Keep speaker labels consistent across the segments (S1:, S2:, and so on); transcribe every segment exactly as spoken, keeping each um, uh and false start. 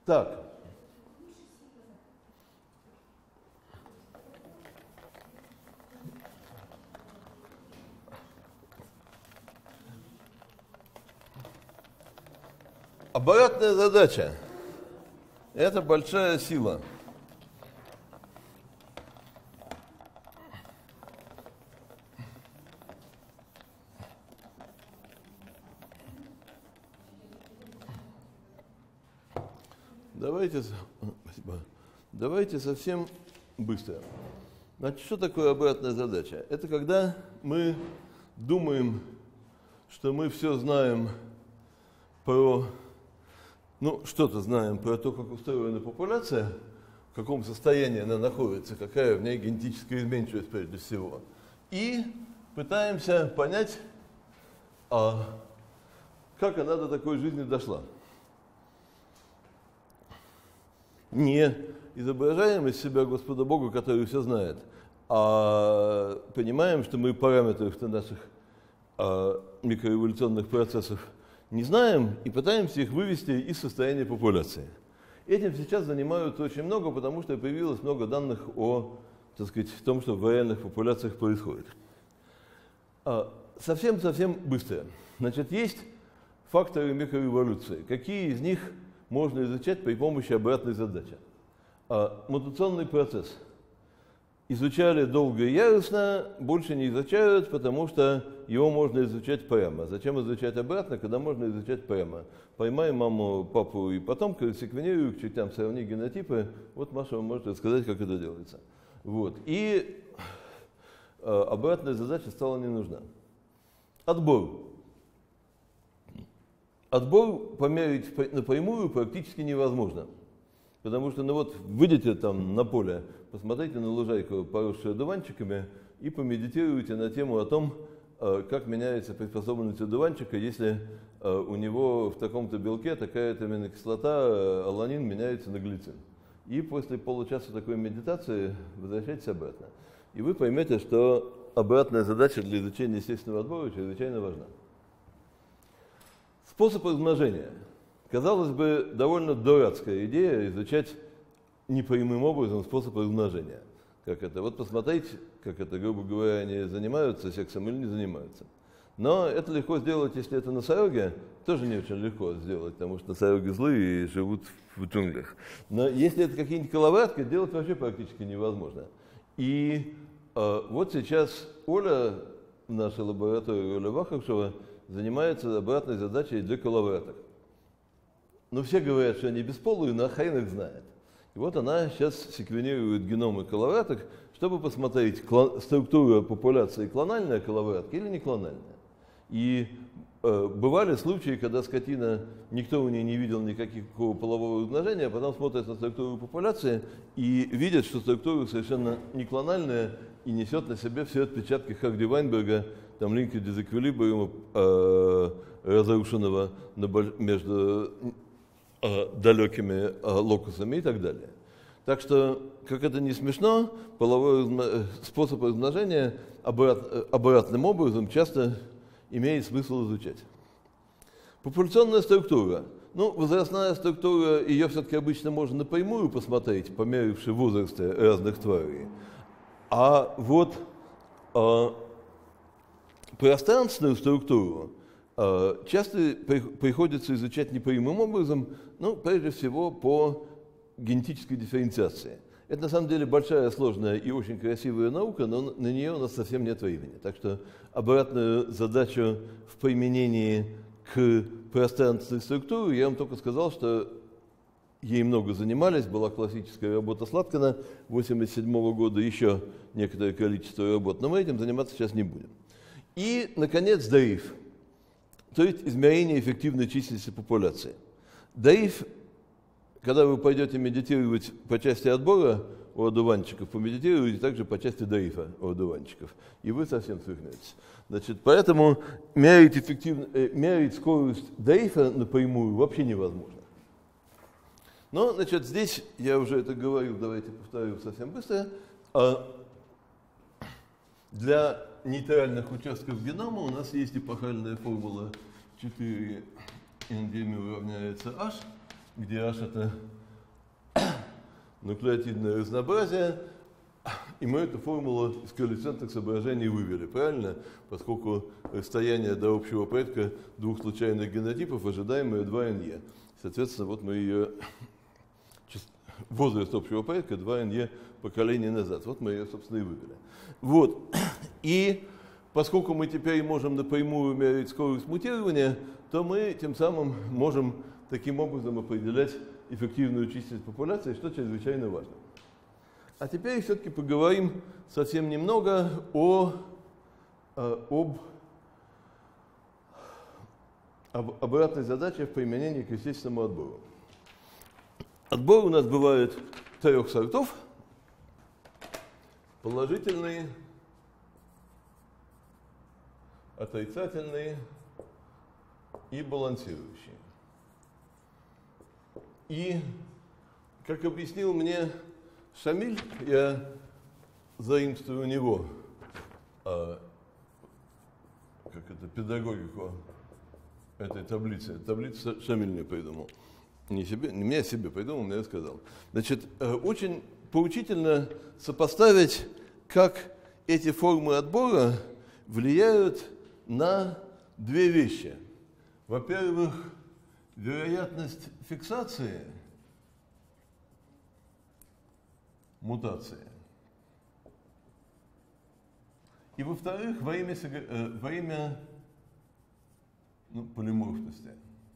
S1: Так. Обратная задача – это большая сила. Давайте, спасибо. Давайте совсем быстро. Значит, что такое обратная задача? Это когда мы думаем, что мы все знаем про, ну, что-то знаем про то, как устроена популяция, в каком состоянии она находится, какая в ней генетическая изменчивость прежде всего, и пытаемся понять, а как она до такой жизни дошла. Не изображаем из себя Господа Бога, который все знает, а понимаем, что мы параметров наших а, микроэволюционных процессов не знаем и пытаемся их вывести из состояния популяции. Этим сейчас занимаются очень много, потому что появилось много данных о, так сказать, том, что в реальных популяциях происходит. Совсем-совсем быстро. Значит, есть факторы микроэволюции. Какие из них можно изучать при помощи обратной задачи? Мутационный процесс. Изучали долго и яростно, больше не изучают, потому что его можно изучать прямо. Зачем изучать обратно, когда можно изучать прямо? Поймай маму, папу и потомка, секвенируй к чертям, сравни генотипы. Вот Маша вам может рассказать, как это делается. Вот. И э, обратная задача стала не нужна. Отбор. Отбор померить напрямую практически невозможно. Потому что, ну вот, выйдете там на поле, посмотрите на лужайку, поросшую одуванчиками, и помедитируйте на тему о том, как меняется приспособленность одуванчика, если у него в таком-то белке такая-то аминокислота, аланин, меняется на глицин. И после получаса такой медитации возвращайтесь обратно. И вы поймете, что обратная задача для изучения естественного отбора чрезвычайно важна. Способ размножения. Казалось бы, довольно дурацкая идея изучать непрямым образом способ размножения. Как это? Вот посмотреть, как это, грубо говоря, они занимаются сексом или не занимаются. Но это легко сделать, если это носороги, тоже не очень легко сделать, потому что носороги злые и живут в джунглях. Но если это какие-нибудь коловратки, делать вообще практически невозможно. И э, вот сейчас Оля в нашей лаборатории, Оля Вахрушева, занимается обратной задачей для коловраток. Но все говорят, что они бесполые, но хрен их знает. И вот она сейчас секвенирует геномы коловраток, чтобы посмотреть, структура популяции клональная коловратка или не клональная. И э, бывали случаи, когда скотина, никто у нее не видел никакого полового размножения, а потом смотрят на структуру популяции и видят, что структура совершенно не клональная и несет на себе все отпечатки Харди Вайнберга, там линки дезэквилибриума э, разрушенного между далекими локусами и так далее. Так что, как это не смешно, половой способ размножения обрат, обратным образом часто имеет смысл изучать. Популяционная структура. Ну, возрастная структура, ее все-таки обычно можно напрямую посмотреть, померивши возрасты разных тварей. А вот э, пространственную структуру часто приходится изучать непрямым образом, ну, прежде всего, по генетической дифференциации. Это, на самом деле, большая, сложная и очень красивая наука, но на нее у нас совсем нет времени. Так что обратную задачу в применении к пространственной структуре я вам только сказал, что ей много занимались, была классическая работа Сладкана тысяча девятьсот восемьдесят седьмого года, еще некоторое количество работ, но мы этим заниматься сейчас не будем. И, наконец, ДАИФ. То есть измерение эффективной численности популяции. ДАИФ, когда вы пойдете медитировать по части отбора у одуванчиков, помедитируйте также по части ДАИФа у одуванчиков, и вы совсем свихнетесь. Значит, поэтому мерить, эффективно, э, мерить скорость ДАИФа напрямую вообще невозможно. Но, значит, здесь, я уже это говорил, давайте повторю совсем быстро, а для нейтральных участков генома у нас есть эпохальная формула четыре эн ди эм равняется H, где H это нуклеотидное разнообразие, и мы эту формулу из коэффициентных соображений вывели, правильно? Поскольку расстояние до общего предка двух случайных генотипов ожидаемое два эн е. Соответственно, вот мы ее, возраст общего предка два эн е поколений назад. Вот мы ее, собственно, и вывели. Вот. И поскольку мы теперь можем напрямую мерить скорость мутирования, то мы тем самым можем таким образом определять эффективную численность популяции, что чрезвычайно важно. А теперь все-таки поговорим совсем немного о, об, об обратной задаче в применении к естественному отбору. Отбор у нас бывает трех сортов: положительный, отрицательный и балансирующий. И, как объяснил мне Шамиль, я заимствую у него а, как это, педагогику этой таблицы. Таблицу Шамиль мне придумал. Не себе, не мне, а себе придумал, мне рассказал. Значит, очень поучительно сопоставить, как эти формы отбора влияют на две вещи. Во-первых, вероятность фиксации мутации. И во-вторых, во имя, э, во имя ну, полиморфности.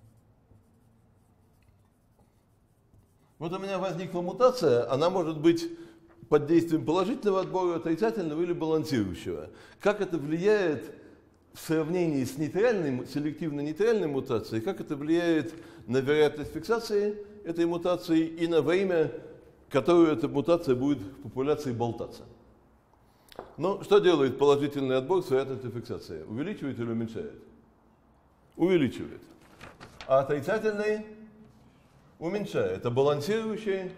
S1: Вот у меня возникла мутация, она может быть под действием положительного отбора, отрицательного или балансирующего. Как это влияет в сравнении с нейтральной, селективно-нейтральной мутацией, как это влияет на вероятность фиксации этой мутации и на время, которую эта мутация будет в популяции болтаться. Ну, что делает положительный отбор с вероятностью фиксации? Увеличивает или уменьшает? Увеличивает. А отрицательный уменьшает. А балансирующий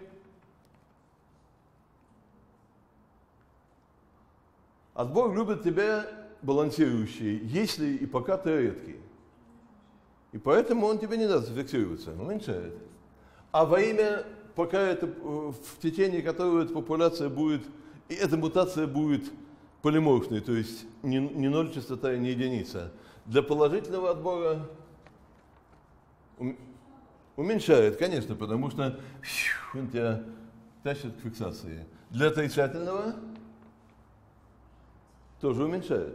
S1: отбор любит тебя балансирующий, если и пока ты редкий. И поэтому он тебе не даст зафиксироваться, уменьшает. А во имя, пока это, в течение которого эта популяция будет, и эта мутация будет полиморфной, то есть не, не ноль частота и не единица, для положительного отбора уменьшает, конечно, потому что он тебя тащит к фиксации. Для отрицательного тоже уменьшает.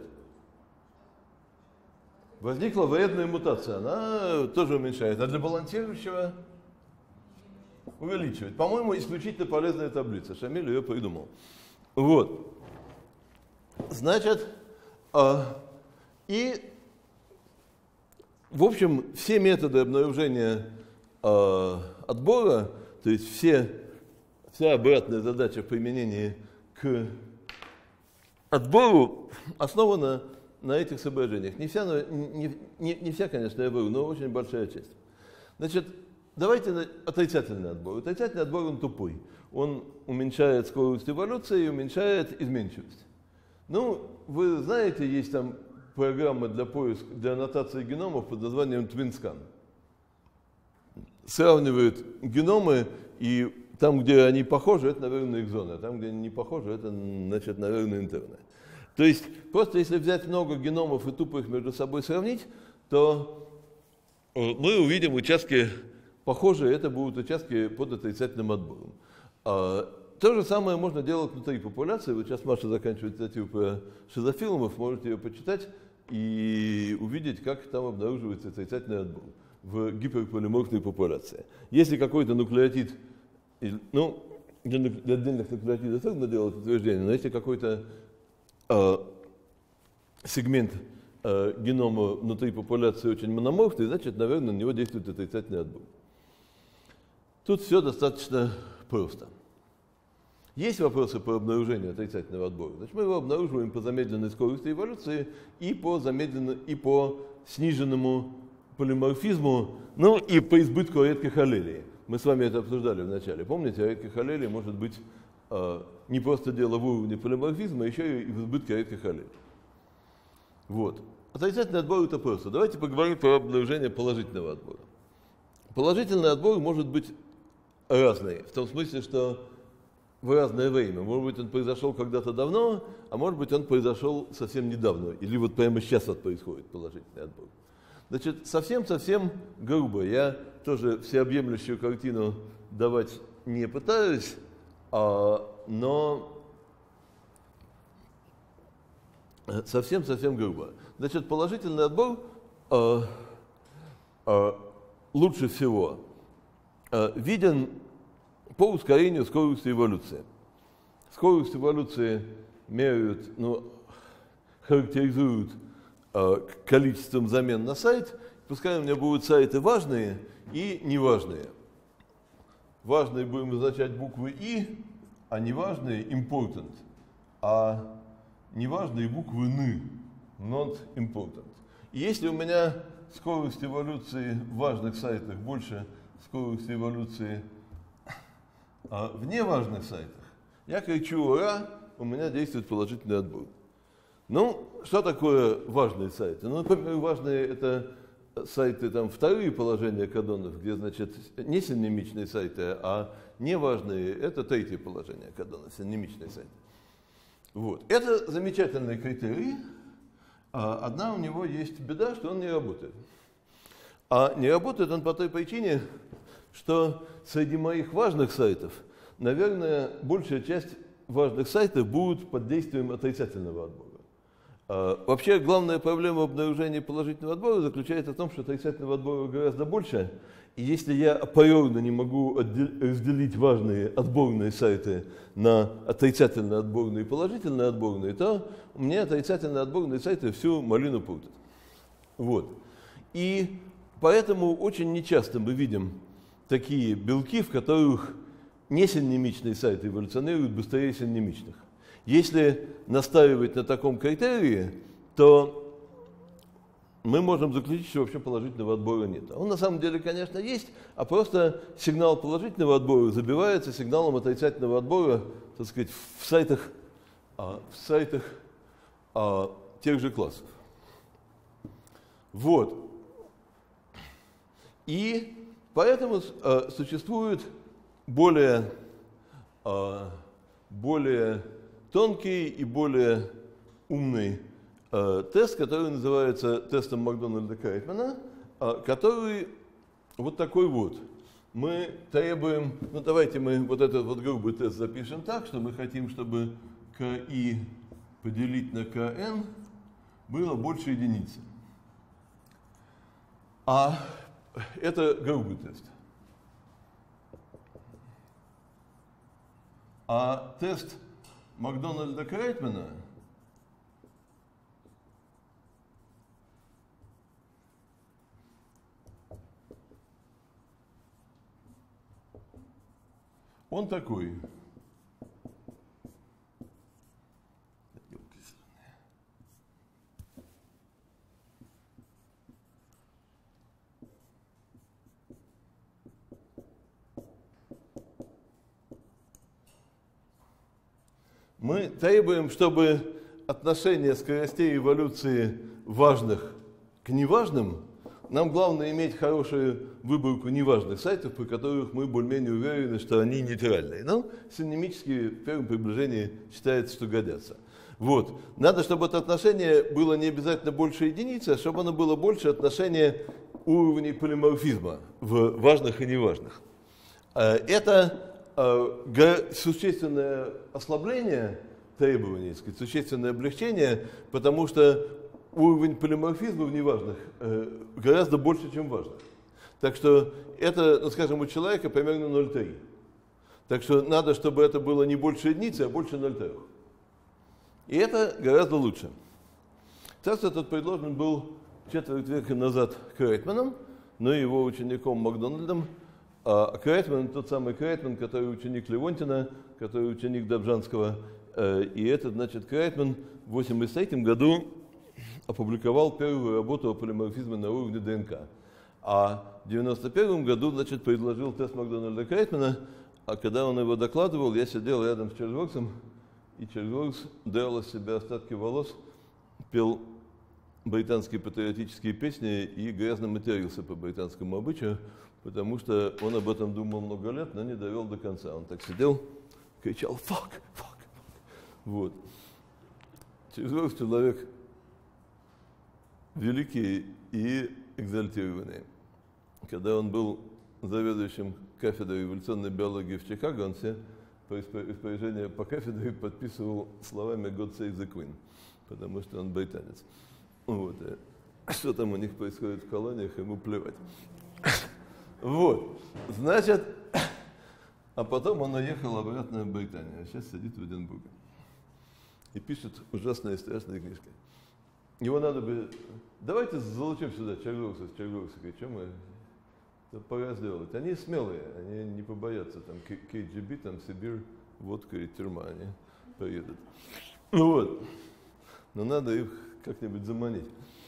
S1: Возникла вредная мутация, она тоже уменьшает, а для балансирующего увеличивает. По-моему, исключительно полезная таблица. Шамиль ее придумал. Вот. Значит, э, и, в общем, все методы обнаружения э, отбора, то есть все, вся обратная задача в применении к отбору основана на этих соображениях. Не вся, не, не, не вся, конечно, я говорю, но очень большая часть. Значит, давайте отрицательный отбор. Отрицательный отбор, он тупой. Он уменьшает скорость эволюции и уменьшает изменчивость. Ну, вы знаете, есть там программа для поиска, для аннотации геномов под названием TwinScan. Сравнивают геномы, и там, где они похожи, это, наверное, экзоны, а там, где они не похожи, это, значит, наверное, интерны. То есть, просто если взять много геномов и тупо их между собой сравнить, то мы увидим участки похожие, это будут участки под отрицательным отбором. То же самое можно делать внутри популяции. Вот сейчас Маша заканчивает статью про шизофилумов, можете ее почитать и увидеть, как там обнаруживается отрицательный отбор в гиперполиморфной популяции. Если какой-то нуклеотид, ну, для, для отдельных нуклеотидов трудно делать утверждение, но если какой-то э, сегмент э, генома внутри популяции очень мономорфный, значит, наверное, на него действует отрицательный отбор. Тут все достаточно просто. Есть вопросы по обнаружению отрицательного отбора. Значит, мы его обнаруживаем по замедленной скорости эволюции и по, и по сниженному полиморфизму, ну и по избытку редких аллелей. Мы с вами это обсуждали в начале. Помните, редких аллелей может быть э, не просто дело в уровне полиморфизма, а еще и в избытке редких аллелей. Вот. Отрицательный отбор — это просто. Давайте поговорим про обнаружение положительного отбора. положительный отбор может быть разный, в том смысле, что в разное время. Может быть, он произошел когда-то давно, а может быть, он произошел совсем недавно. Или вот прямо сейчас вот происходит положительный отбор. Значит, совсем-совсем грубо. Я тоже всеобъемлющую картину давать не пытаюсь, а, но совсем-совсем грубо. Значит, положительный отбор а, а, лучше всего а, виден по ускорению скорости эволюции. Скорость эволюции меряют, ну, характеризуют э, количеством замен на сайт. Пускай у меня будут сайты важные и неважные. Важные будем означать буквы «и», а неважные – important, а неважные буквы «ны» – not important. И если у меня скорость эволюции в важных сайтах больше скорости эволюции а в неважных сайтах, я кричу «Ура!», у меня действует положительный отбор. Ну, что такое важные сайты? Ну, например, важные это сайты, там, вторые положения каддонов, где, значит, не синемичные сайты, а неважные – это третье положение каддонов, синемичные сайты. Вот. Это замечательный критерий. Одна у него есть беда, что он не работает. А не работает он по той причине, что среди моих важных сайтов, наверное, большая часть важных сайтов будут под действием отрицательного отбора. А, вообще, главная проблема обнаружения положительного отбора заключается в том, что отрицательного отбора гораздо больше. И если я априорно не могу разделить важные отборные сайты на отрицательно отборные и положительно отборные, то мне отрицательно отборные сайты всю малину путают. Вот. И поэтому очень нечасто мы видим такие белки, в которых несинемичные сайты эволюционируют быстрее синемичных. Если настаивать на таком критерии, то мы можем заключить, что вообще положительного отбора нет. Он на самом деле, конечно, есть, а просто сигнал положительного отбора забивается сигналом отрицательного отбора, так сказать, в сайтах, а, в сайтах а, тех же классов. Вот. И поэтому э, существует более, э, более тонкий и более умный э, тест, который называется тестом Макдональда-Крайтмана, э, который вот такой вот. Мы требуем, ну давайте мы вот этот вот грубый тест запишем так, что мы хотим, чтобы КИ поделить на КН было больше единицы. А это грубый тест. А тест Макдональда-Крайтмана он такой. Мы требуем, чтобы отношение скоростей эволюции важных к неважным, нам главное иметь хорошую выборку неважных сайтов, при которых мы более-менее уверены, что они нейтральные. Но синемически в первом приближении считается, что годятся. Вот. Надо, чтобы это отношение было не обязательно больше единицы, а чтобы оно было больше отношения уровней полиморфизма в важных и неважных. Это существенное ослабление требований, сказать, существенное облегчение, потому что уровень полиморфизма в неважных э, гораздо больше, чем в важных. Так что это, ну, скажем, у человека примерно ноль целых три десятых. Так что надо, чтобы это было не больше единицы, а больше ноль целых три десятых. И это гораздо лучше. Тест этот предложен был четверть века назад Крайтманом, но его учеником Макдональдом. А Крайтман – тот самый Крайтман, который ученик Левонтина, который ученик Добжанского. И этот, значит, Крайтман в восемьдесят третьем году опубликовал первую работу о полиморфизме на уровне ДНК. А в девяносто первом году, значит, предложил тест Макдональда-Крайтмана, а когда он его докладывал, я сидел рядом с Чарльзворксом, и Чарльзворкс делал из себя остатки волос, пел британские патриотические песни и грязно матерился по британскому обычаю, потому что он об этом думал много лет, но не довел до конца. Он так сидел, кричал «fuck, fuck, fuck». Вот. Через человек великий и экзальтированный. Когда он был заведующим кафедрой эволюционной биологии в Чикаго, он все распоряжения по кафедре подписывал словами «God save the Queen», потому что он британец. Вот. Что там у них происходит в колониях, ему плевать. Вот. Значит, а потом он уехал обратно в Британию, а сейчас сидит в Эдинбурге и пишет ужасные страшные книжки. Его надо бы... Давайте залучим сюда Чарльза, Чарльза, что мы... Это пора сделать. Они смелые, они не побоятся, там, кей джи би, там, Сибирь, водка и тюрьма, они поедут. Ну вот. Но надо их как-нибудь заманить.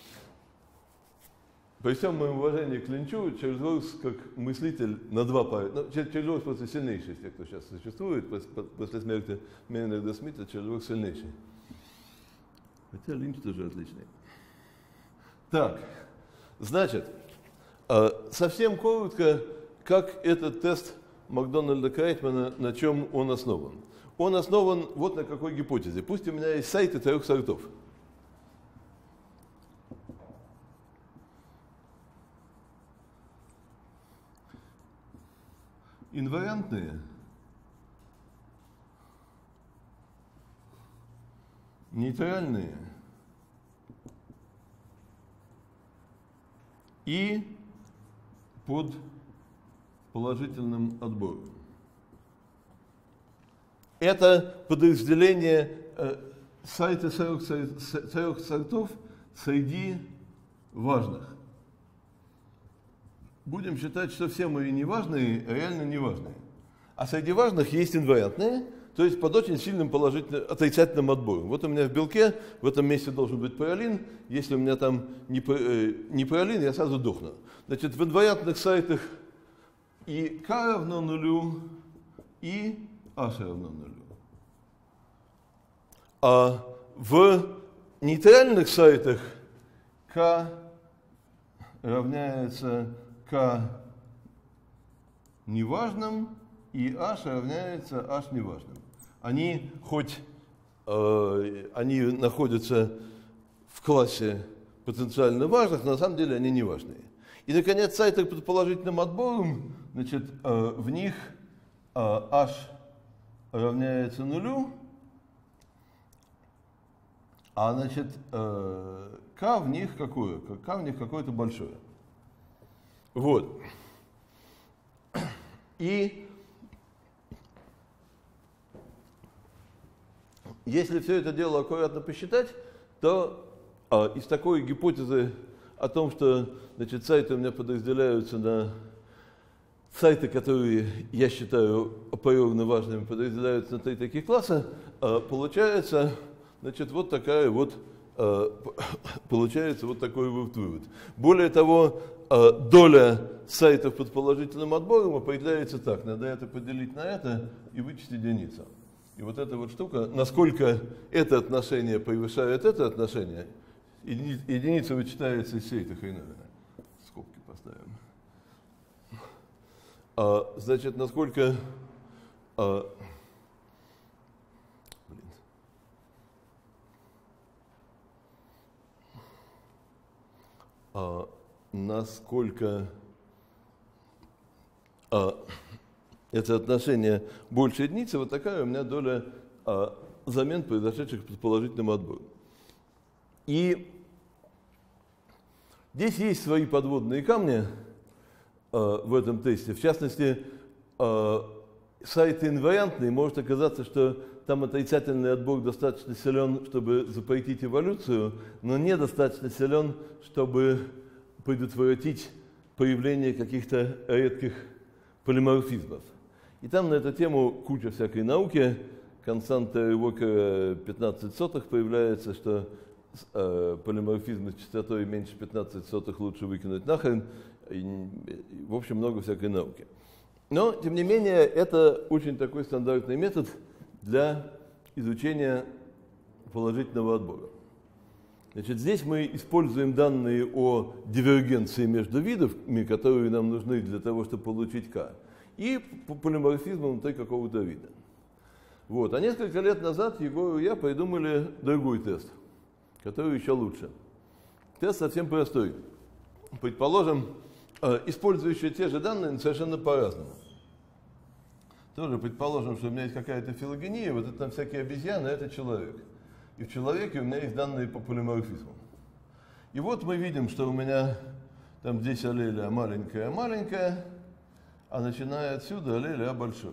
S1: При всем моем уважении к Линчу, Чарльз Роуз как мыслитель на два пары. Ну, Чарльз Роуз просто сильнейший из тех, кто сейчас существует. После, после смерти Мейнарда Смита Чарльз Роуз сильнейший. Хотя Линч тоже отличный. Так, значит, совсем коротко, как этот тест Макдональда Крайтмана, на чем он основан. Он основан вот на какой гипотезе. Пусть у меня есть сайты трех сортов. Инвариантные, нейтральные и под положительным отбором. Это подразделение э, сайта трех сортов среди важных. Будем считать, что все мои неважные реально неважные. А среди важных есть инвариантные, то есть под очень сильным положительным, отрицательным отбором. Вот у меня в белке в этом месте должен быть пролин. Если у меня там не, не пролин, я сразу дохну. Значит, в инвариантных сайтах и k равно нулю, и h равно нулю. А в нейтральных сайтах k равняется k неважным, и h равняется h неважным. Они хоть э, они находятся в классе потенциально важных, но на самом деле они не важные. И, наконец, сайты под положительным отбором, значит, э, в них э, h равняется нулю, а, значит, э, k в них какое? K в них какое-то большое. Вот. И если все это дело аккуратно посчитать, то а, из такой гипотезы о том, что, значит, сайты у меня подразделяются на сайты, которые я считаю априорно важными, подразделяются на три таких класса, а, получается, значит, вот такая вот, а, получается вот такой вот вывод. Более того, а, доля сайтов под положительным отбором определяется так: надо это поделить на это и вычесть единицу. И вот эта вот штука, насколько это отношение превышает это отношение, еди, единица вычитается из всей этой хреновины. Скобки поставим. А, значит, насколько... А, блин. А, насколько... А, это отношение больше единицы, вот такая у меня доля а, замен, произошедших под положительным отбором. И здесь есть свои подводные камни а, в этом тесте. В частности, а, сайты инвариантные, может оказаться, что там отрицательный отбор достаточно силен, чтобы запретить эволюцию, но недостаточно силен, чтобы предотвратить появление каких-то редких полиморфизмов. И там на эту тему куча всякой науки. Константа Уокера пятнадцать сотых появляется, что э, полиморфизмы с частотой меньше пятнадцать сотых лучше выкинуть нахрен. И, и, в общем, много всякой науки. Но, тем не менее, это очень такой стандартный метод для изучения положительного отбора. Значит, здесь мы используем данные о дивергенции между видами, которые нам нужны для того, чтобы получить К, и полиморфизмом внутри какого-то вида. Вот. А несколько лет назад Егор и я придумали другой тест, который еще лучше. Тест совсем простой. Предположим, использующие те же данные, но совершенно по-разному. Тоже предположим, что у меня есть какая-то филогения, вот это там всякие обезьяны, а это человек. И в человеке у меня есть данные по полиморфизму. И вот мы видим, что у меня там здесь аллель А маленькая, маленькая, а начиная отсюда аллель А большое.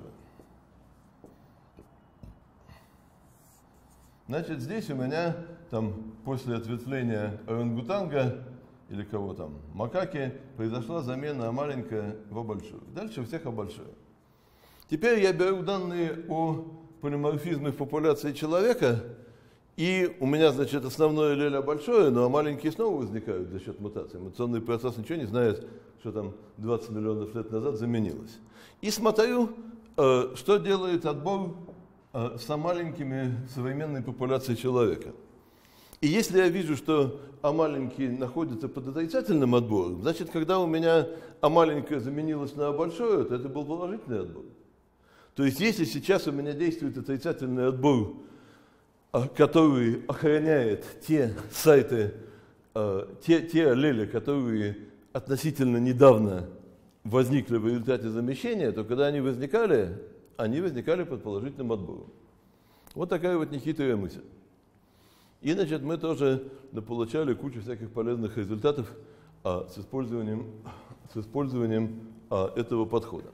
S1: Значит, здесь у меня там после ответвления орангутанга или кого там, макаки, произошла замена А маленькая в А большую. Дальше у всех А большое. Теперь я беру данные о полиморфизме в популяции человека, и у меня, значит, основное аллель А большое, но А маленькие снова возникают за счет мутации. Мутационный процесс ничего не знает, что там двадцать миллионов лет назад заменилось. И смотрю, что делает отбор с А маленькими в современной популяции человека. И если я вижу, что А маленькие находятся под отрицательным отбором, значит, когда у меня А маленькое заменилось на А большое, то это был положительный отбор. То есть, если сейчас у меня действует отрицательный отбор, который охраняет те сайты, те, те аллели, которые относительно недавно возникли в результате замещения, то когда они возникали, они возникали под положительным отбором. Вот такая вот нехитрая мысль. И, значит, мы тоже получали кучу всяких полезных результатов а, с использованием, с использованием а, этого подхода.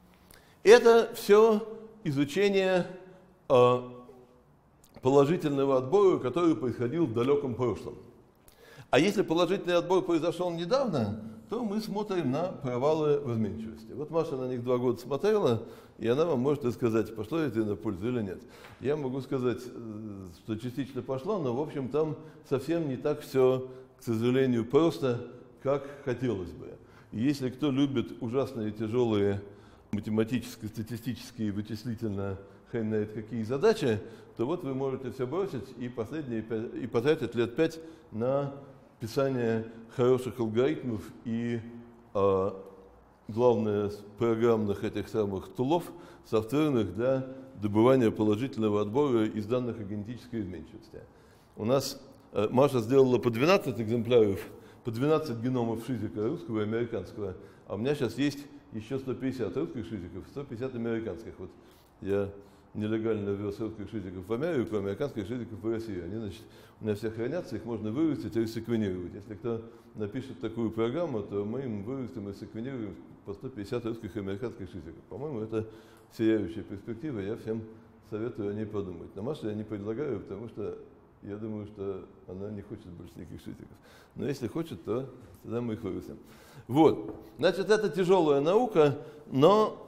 S1: Это все изучение а, положительного отбора, который происходил в далеком прошлом. А если положительный отбор произошел недавно, то мы смотрим на провалы в изменчивости. Вот Маша на них два года смотрела, и она вам может рассказать, пошло это на пользу или нет. Я могу сказать, что частично пошло, но, в общем, там совсем не так все, к сожалению, просто, как хотелось бы. И если кто любит ужасные тяжелые математические, статистические, вычислительно, хрен знает какие задачи, то вот вы можете все бросить и, последние, и потратить лет пять на писание хороших алгоритмов и, а, главное, программных этих самых тулов, софтверных для добывания положительного отбора из данных о генетической изменчивости. У нас а, Маша сделала по двенадцать экземпляров, по двенадцать геномов шизика русского и американского, а у меня сейчас есть еще сто пятьдесят русских шизиков, сто пятьдесят американских. Вот я нелегально ввез русских шизиков в Америку, американских шизиков в Россию. Они, значит, у меня все хранятся, их можно вырастить и секвенировать. Если кто напишет такую программу, то мы им вырастим и секвенируем по сто пятьдесят русских и американских шизиков. По-моему, это сияющая перспектива, я всем советую о ней подумать. Но Маше я не предлагаю, потому что я думаю, что она не хочет больше никаких шизиков. Но если хочет, то тогда мы их вырастим. Вот. Значит, это тяжелая наука, но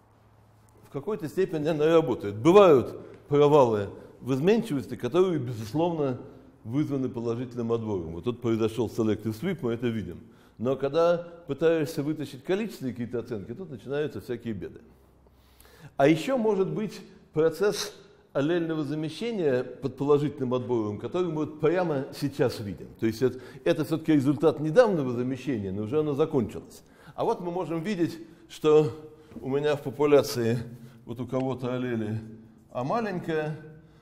S1: в какой-то степени она работает. Бывают провалы в изменчивости, которые, безусловно, вызваны положительным отбором. Вот тут произошел selective sweep, мы это видим. Но когда пытаешься вытащить количественные какие-то оценки, тут начинаются всякие беды. А еще может быть процесс аллельного замещения под положительным отбором, который мы вот прямо сейчас видим. То есть это, это все-таки результат недавнего замещения, но уже оно закончилось. А вот мы можем видеть, что у меня в популяции вот у кого-то аллели А маленькая,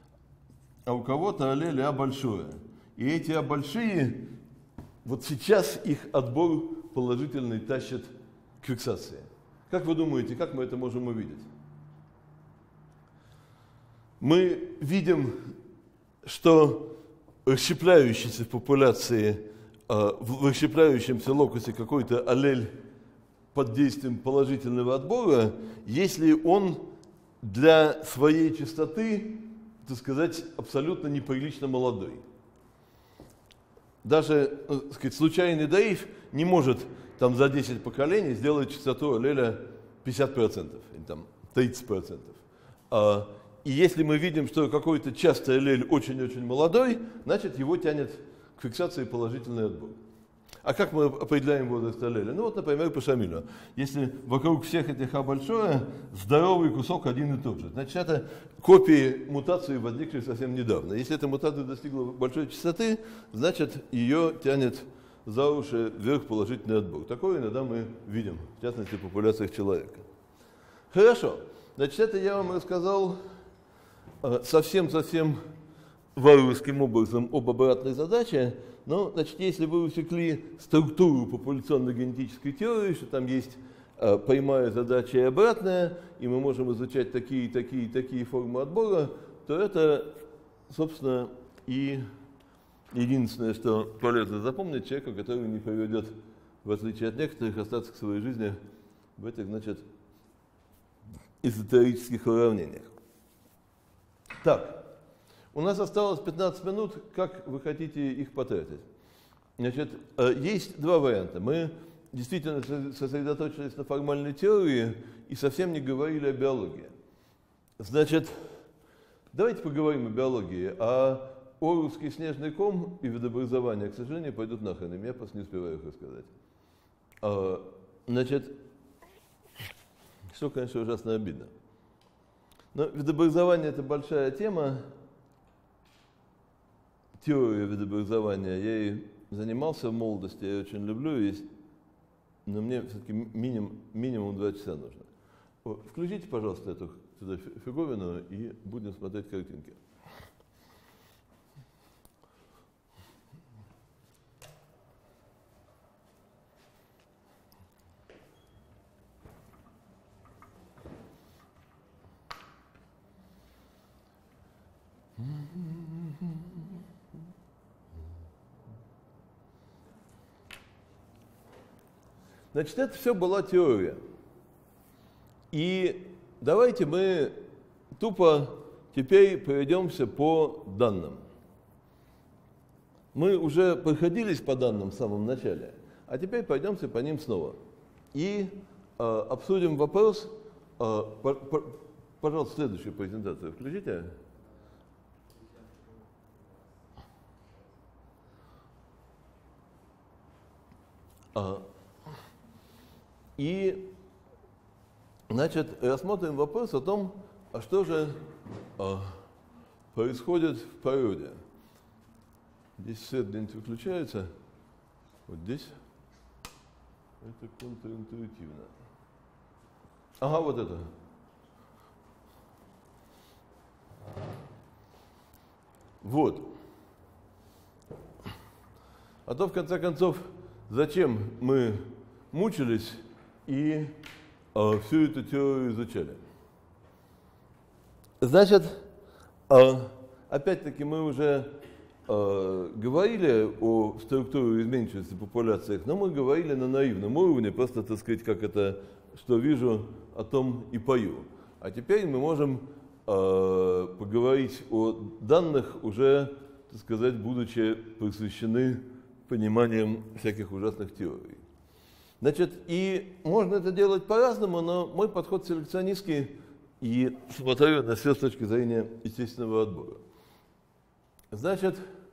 S1: а у кого-то аллели А большое. И эти А большие, вот сейчас их отбор положительный тащит к фиксации. Как вы думаете, как мы это можем увидеть? Мы видим, что расщепляющийся в популяции, в расщепляющемся локусе какой-то аллель под действием положительного отбора, если он для своей частоты, так сказать, абсолютно неприлично молодой. Даже, так сказать, случайный даиф не может там, за десять поколений сделать частоту аллеля пятьдесят процентов или там, тридцать процентов. И если мы видим, что какой-то частый аллель очень-очень молодой, значит его тянет к фиксации положительный отбор. А как мы определяем возраст аллеля? Ну вот, например, по Шамилю. Если вокруг всех этих А большое, здоровый кусок один и тот же. Значит, это копии мутации, возникшей совсем недавно. Если эта мутация достигла большой частоты, значит, ее тянет за уши вверх положительный отбор. Такое иногда мы видим, в частности, в популяциях человека. Хорошо. Значит, это я вам рассказал совсем-совсем варварским образом об обратной задаче. Но, значит, если вы усекли структуру популяционно-генетической теории, что там есть э, прямая задача и обратная, и мы можем изучать такие, такие, такие формы отбора, то это, собственно, и единственное, что полезно запомнить человеку, который не приведет, в отличие от некоторых, остаться к своей жизни в этих, значит, эзотерических уравнениях. Так. У нас осталось пятнадцать минут, как вы хотите их потратить? Значит, есть два варианта. Мы действительно сосредоточились на формальной теории и совсем не говорили о биологии. Значит, давайте поговорим о биологии. А Оруэллский снежный ком и видообразование, к сожалению, пойдут нахрен, и я просто не успеваю их рассказать. Значит, что, конечно, ужасно обидно. Но видообразование – это большая тема. Теория видообразования, я ей занимался в молодости, я ее очень люблю, есть, но мне все-таки минимум, минимум два часа нужно. Включите, пожалуйста, эту сюда фиговину и будем смотреть картинки. Значит, это все была теория. И давайте мы тупо теперь пройдемся по данным. Мы уже проходились по данным в самом начале, а теперь пойдемся по ним снова. И э, обсудим вопрос. Э, по, по, пожалуйста, следующую презентацию включите. А, И, значит, рассмотрим вопрос о том, а что же а, происходит в природе. Здесь свет где-нибудь выключается, вот здесь. Это контринтуитивно. Ага, вот это. Вот. А то, в конце концов, зачем мы мучились и э, всю эту теорию изучали. Значит, э, опять-таки мы уже э, говорили о структуре изменчивости в популяциях, но мы говорили на наивном уровне, просто, так сказать, как это, что вижу, о том и пою. А теперь мы можем э, поговорить о данных, уже, так сказать, будучи просвещены пониманием всяких ужасных теорий. Значит, и можно это делать по-разному, но мой подход селекционистский, и смотрю на все с точки зрения естественного отбора. Значит,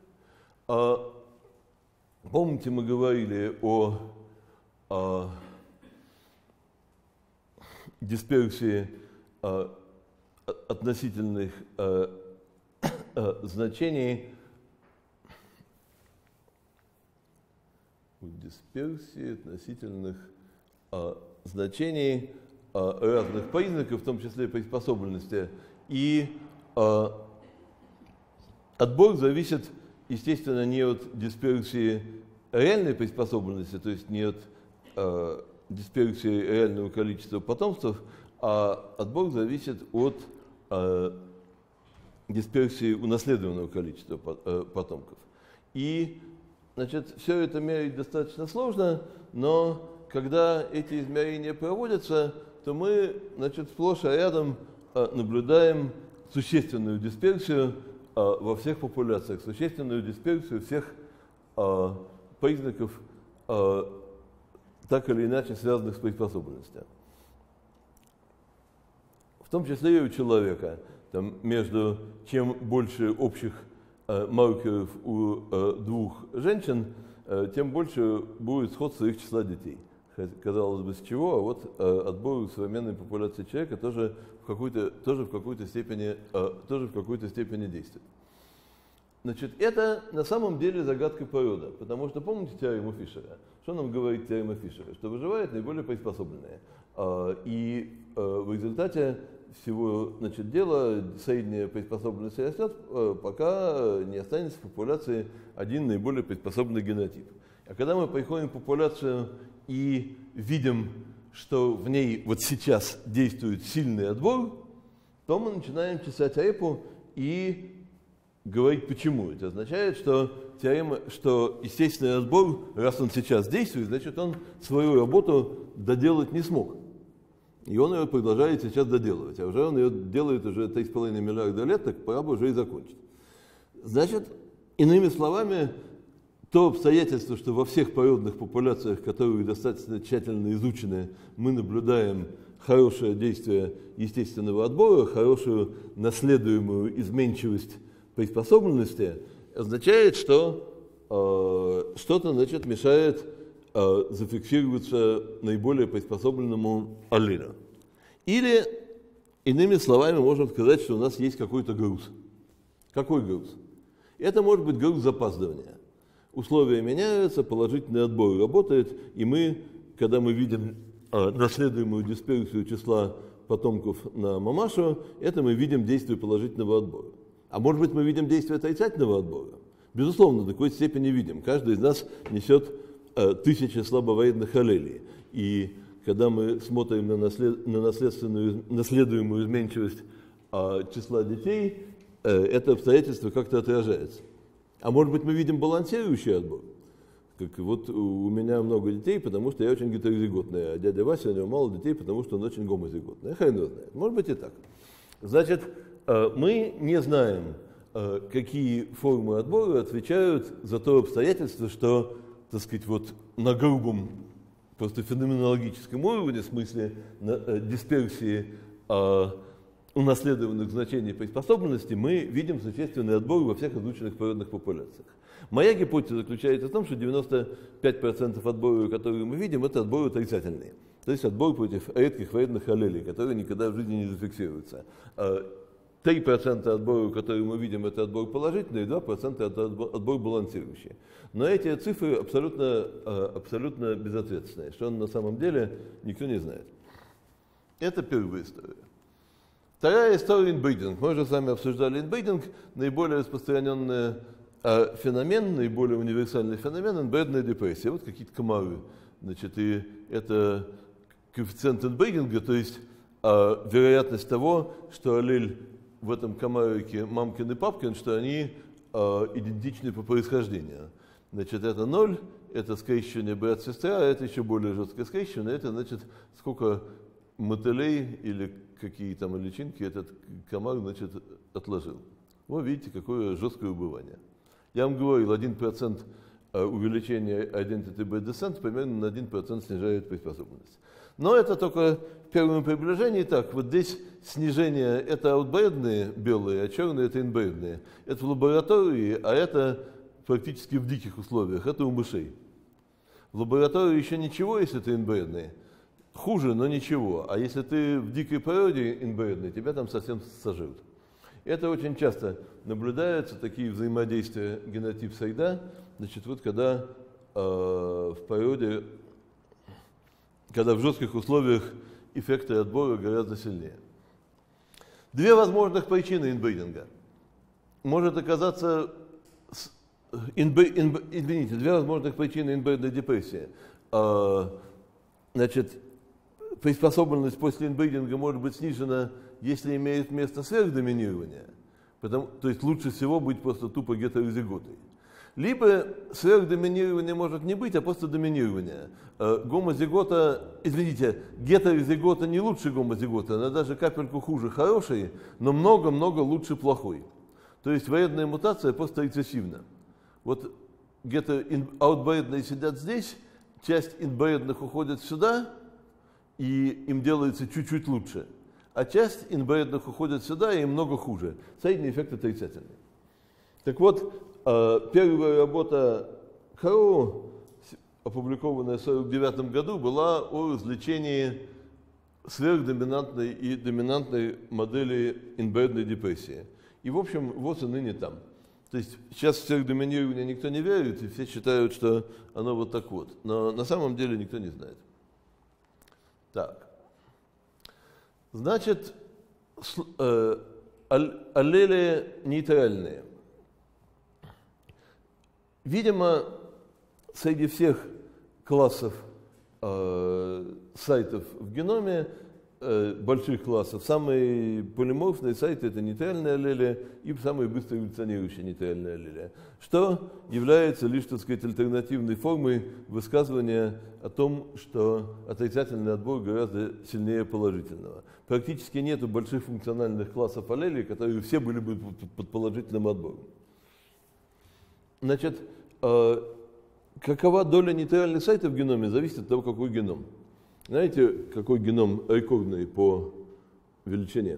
S1: помните, мы говорили о, о дисперсии относительных значений, дисперсии относительных а, значений а, разных признаков, в том числе приспособленности. И а, отбор зависит, естественно, не от дисперсии реальной приспособленности, то есть не от а, дисперсии реального количества потомств, а отбор зависит от а, дисперсии унаследованного количества потомков. И значит, все это мерить достаточно сложно, но когда эти измерения проводятся, то мы, значит, сплошь и рядом наблюдаем существенную дисперсию во всех популяциях, существенную дисперсию всех признаков, так или иначе связанных с приспособленностью. В том числе и у человека. Там между чем больше общих маркеров у двух женщин, тем больше будет сходство их числа детей. Казалось бы, с чего, а вот отбор современной популяции человека тоже в какой-то, тоже в какой-то степени, тоже в какой-то степени действует. Значит, это на самом деле загадка породы, потому что помните теорему Фишера? Что нам говорит теорема Фишера? Что выживают наиболее приспособленные. И в результате всего, значит, дела средняя приспособленность растет, пока не останется в популяции один наиболее приспособленный генотип. А когда мы приходим в популяцию и видим, что в ней вот сейчас действует сильный отбор, то мы начинаем чесать репу и говорить, почему. Это означает, что теорема, что естественный отбор, раз он сейчас действует, значит, он свою работу доделать не смог. И он ее продолжает сейчас доделывать. А уже он ее делает уже три с половиной миллиарда лет, так пора бы уже и закончить. Значит, иными словами, то обстоятельство, что во всех породных популяциях, которые достаточно тщательно изучены, мы наблюдаем хорошее действие естественного отбора, хорошую наследуемую изменчивость приспособленности, означает, что э, что-то, значит, мешает э, зафиксироваться наиболее приспособленному аллелю. Или, иными словами, можем сказать, что у нас есть какой-то груз. Какой груз? Это может быть груз запаздывания. Условия меняются, положительный отбор работает, и мы, когда мы видим э, наследуемую дисперсию числа потомков на мамашу, это мы видим действие положительного отбора. А может быть, мы видим действие отрицательного отбора? Безусловно, до какой степени видим. Каждый из нас несет э, тысячи слабовредных аллелей. И когда мы смотрим на, наслед, на наследственную, наследуемую изменчивость э, числа детей, э, это обстоятельство как-то отражается. А может быть, мы видим балансирующий отбор? Как вот у меня много детей, потому что я очень гетерозиготный, а дядя Вася, у него мало детей, потому что он очень гомозиготный. Хрен его знает. Может быть и так. Значит, мы не знаем, какие формы отбора отвечают за то обстоятельство, что, так сказать, вот на грубом, просто феноменологическом уровне, в смысле дисперсии унаследованных значений приспособленности, мы видим существенный отбор во всех изученных породных популяциях. Моя гипотеза заключается в том, что девяносто пять процентов отбора, которые мы видим, это отбор отрицательный. То есть отбор против редких вредных аллелей, которые никогда в жизни не зафиксируются. три процента отбора, которые мы видим, это отбор положительный, и два процента это отбор балансирующий. Но эти цифры абсолютно, абсолютно безответственные. Что он на самом деле, никто не знает. Это первая история. Вторая история — инбридинг. Мы уже с вами обсуждали инбридинг. Наиболее распространенный э, феномен, наиболее универсальный феномен — инбредная депрессия. Вот какие-то комары. Значит, и это коэффициент инбридинга, то есть э, вероятность того, что аллель в этом комарике мамкин и папкин, что они э, идентичны по происхождению. Значит, это ноль, это скрещивание брат-сестра, а это еще более жесткое скрещивание. Это, значит, сколько мотылей или какие там личинки этот комар, значит, отложил. Вы видите, какое жесткое убывание. Я вам говорил, один процент увеличения identity by descent примерно на один процент снижает приспособленность. Но это только в первом приближении. Так, вот здесь снижение, это аутбредные белые, а черные это инбредные. Это в лаборатории, а это практически в диких условиях, это у мышей. В лаборатории еще ничего, если это инбредные. Хуже, но ничего. А если ты в дикой природе инбредный, тебя там совсем сожрут. Это очень часто наблюдаются, такие взаимодействия генотип-среда. Значит, вот когда э, в природе, когда в жестких условиях эффекты отбора гораздо сильнее. Две возможных причины инбридинга. Может оказаться, с, инб, инб, извините, две возможных причины инбридной депрессии. Э, значит, приспособленность после инбридинга может быть снижена, если имеет место сверхдоминирование, потому, то есть лучше всего быть просто тупо гетерозиготой. Либо сверхдоминирование может не быть, а просто доминирование. Э, гомозигота, извините, гетерозигота не лучше гомозигота, она даже капельку хуже хорошей, но много-много лучше плохой. То есть вредная мутация просто рецессивна. Вот аутбредные сидят здесь, часть инбредных уходит сюда, и им делается чуть-чуть лучше. А часть инбредных уходит сюда, и им много хуже. Средний эффект отрицательный. Так вот, первая работа Хароу, опубликованная в сорок девятом году, была о извлечении сверхдоминантной и доминантной модели инбредной депрессии. И, в общем, вот и ныне там. То есть сейчас в сверхдоминирование никто не верит, и все считают, что оно вот так вот. Но на самом деле никто не знает. Так. Значит, э, аллели нейтральные. Видимо, среди всех классов э, сайтов в геноме, э, больших классов, самые полиморфные сайты — это нейтральные аллели и самые быстро эволюционирующие нейтральные аллели, что является лишь, так сказать, альтернативной формой высказывания о том, что отрицательный отбор гораздо сильнее положительного. Практически нет больших функциональных классов аллелей, которые все были бы под положительным отбором. Значит, э, какова доля нейтральных сайтов в геноме, зависит от того, какой геном. Знаете, какой геном рекордный по величине?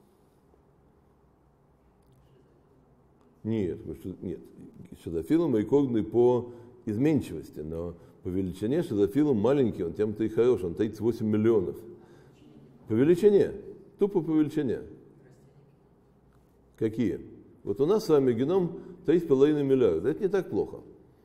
S1: Нет, нет. Шизофилум рекордный по изменчивости, но по величине шизофилум маленький, он тем-то и хорош, он тридцать восемь миллионов. По величине, тупо по величине. Какие? Вот у нас с вами геном три с половиной миллиарда, это не так плохо.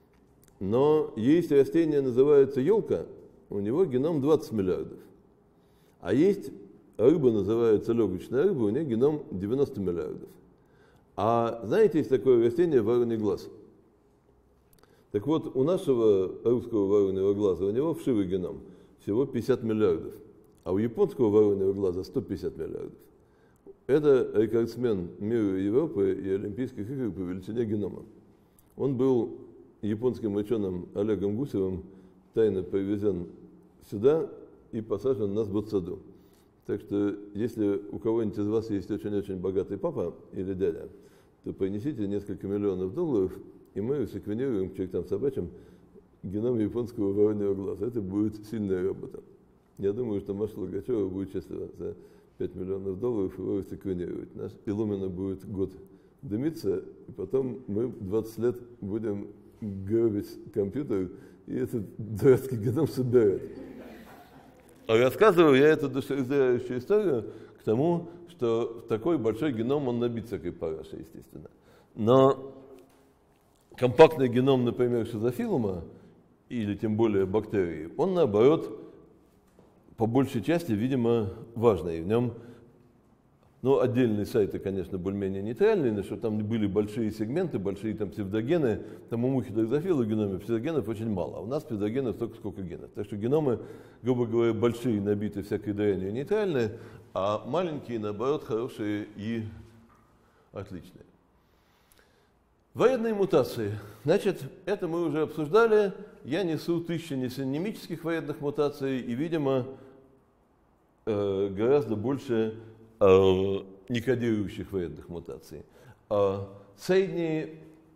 S1: Но есть растение, называется елка, у него геном двадцать миллиардов. А есть рыба, называется легочная рыба, у нее геном девяносто миллиардов. А знаете, есть такое растение вороний глаз. Так вот, у нашего русского вороньего глаза, у него вшивый геном всего пятьдесят миллиардов, а у японского вороньего глаза сто пятьдесят миллиардов. Это рекордсмен мира и Европы и Олимпийских игр по величине генома. Он был японским ученым Олегом Гусевым тайно привезен сюда и посажен на сбудсаду. Так что, если у кого-нибудь из вас есть очень-очень богатый папа или дядя, то принесите несколько миллионов долларов, и мы секвенируем к чертям собачьим геном японского вороньего глаза. Это будет сильная работа. Я думаю, что Маша Логачева будет счастлива за пять миллионов долларов его секвенировать. Наш Illumina будет год дымиться, и потом мы двадцать лет будем гробить компьютер, и этот дурацкий геном собирать. А рассказываю я эту душераздирающую историю к тому, что такой большой геном, он набит всякой парашей, естественно. Но компактный геном, например, шизофилума, или тем более бактерии, он, наоборот, по большей части, видимо, важный. В нем, ну, отдельные сайты, конечно, более-менее нейтральные, но что там были большие сегменты, большие там псевдогены, там у мухи дрозофила в геноме псевдогенов очень мало, а у нас псевдогенов столько, сколько генов. Так что геномы, грубо говоря, большие, набиты всякой дрянью, нейтральные, а маленькие, наоборот, хорошие и отличные. Вредные мутации. Значит, это мы уже обсуждали. Я несу тысячи несинонимических вредных мутаций и, видимо, э, гораздо больше э, некодирующих вредных мутаций. Э, средние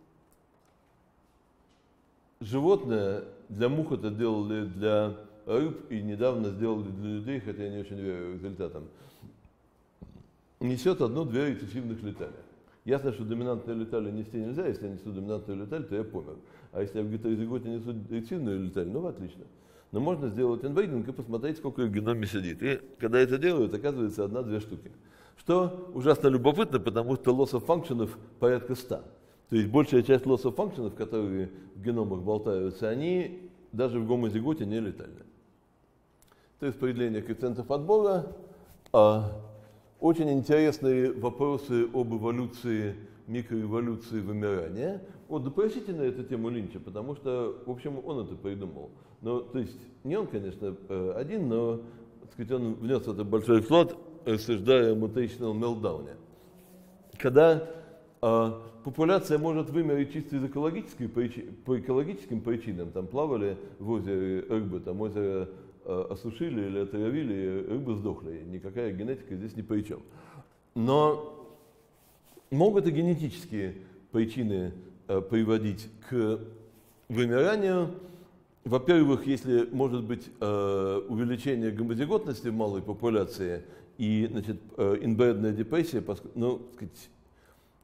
S1: животные, для мух это делали для рыб и недавно сделали для людей, хотя я не очень верю результатам, несет одну-две рецессивных летали. Ясно, что доминантные летали нести нельзя, если я несу доминантную леталь, то я помер. А если я в гетерозиготе несу рецессивную леталь, ну отлично. Но можно сделать инбридинг и посмотреть, сколько их в геноме сидит. И когда это делают, оказывается одна-две штуки. Что ужасно любопытно, потому что loss of function'ов порядка ста. То есть большая часть loss of function'ов, которые в геномах болтаются, они даже в гомозиготе не летальны. То есть распределение коэффициентов отбора. А очень интересные вопросы об эволюции, микроэволюции вымирания. Вот допросите на эту тему Линча, потому что, в общем, он это придумал. Но, то есть, не он, конечно, один, но, так сказать, он внес это большой вклад, рассуждая о mutational meltdown. Когда а, популяция может вымереть чисто из экологической причины, по экологическим причинам, там плавали в озере рыбы, там озеро осушили или отравили, рыбы сдохли. Никакая генетика здесь ни при чем. Но могут и генетические причины э, приводить к вымиранию. Во-первых, если может быть э, увеличение гомозиготности в малой популяции и, значит, э, инбредная депрессия, поскольку, ну, сказать,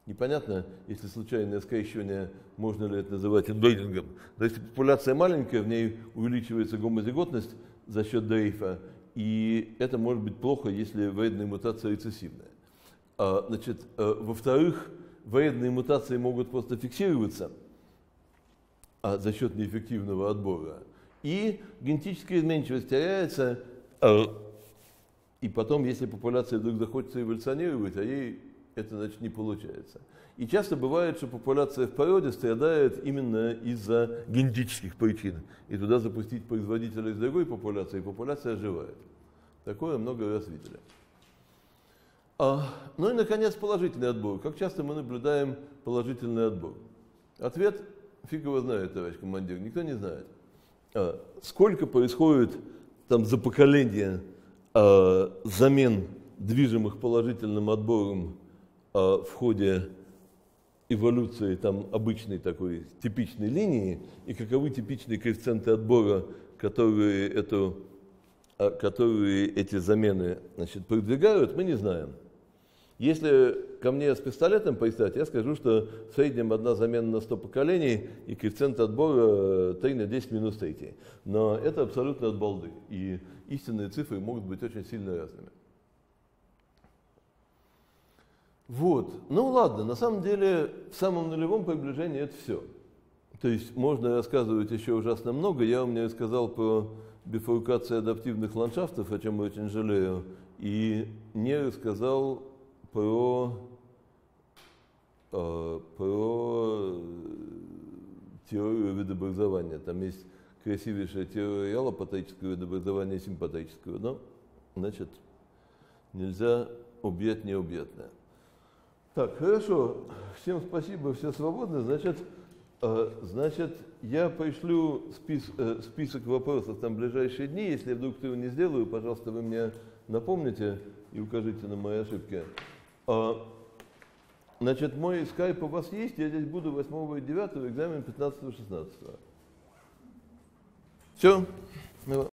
S1: Непонятно, если случайное скрещивание, можно ли это называть инбридингом. Но если популяция маленькая, в ней увеличивается гомозиготность за счет дрейфа, и это может быть плохо, если вредная мутация рецессивная. А, значит, а, во-вторых, вредные мутации могут просто фиксироваться а, за счет неэффективного отбора. И генетическая изменчивость теряется, а, и потом, если популяция вдруг захочется эволюционировать, а ей это, значит, не получается. И часто бывает, что популяция в породе страдает именно из-за генетических причин. И туда запустить производителя из другой популяции, и популяция оживает. Такое много раз видели. А, ну и, наконец, положительный отбор. Как часто мы наблюдаем положительный отбор? Ответ фиг его знает, товарищ командир, никто не знает. А, сколько происходит там за поколение а, замен, движимых положительным отбором а, в ходе эволюции там, обычной такой типичной линии, и каковы типичные коэффициенты отбора, которые, эту, а, которые эти замены, значит, продвигают, мы не знаем. Если ко мне с пистолетом пристать, я скажу, что в среднем одна замена на сто поколений и коэффициент отбора три на десять минус три. Но это абсолютно от балды, и истинные цифры могут быть очень сильно разными. Вот, ну ладно, на самом деле в самом нулевом приближении это все. То есть можно рассказывать еще ужасно много. Я вам не рассказал про бифуркацию адаптивных ландшафтов, о чем я очень жалею, и не рассказал про, э, про теорию видообразования. Там есть красивейшая теория аллопатического видообразования и симпатического. Но, значит, нельзя объять необъятное. Так, хорошо. Всем спасибо, все свободны. Значит, э, значит я пришлю спис, э, список вопросов там в ближайшие дни. Если я вдруг этого не сделаю, пожалуйста, вы мне напомните и укажите на мои ошибки. Значит, мой скайп у вас есть, я здесь буду восьмого и девятого, экзамен пятнадцатого-шестнадцатого. Все.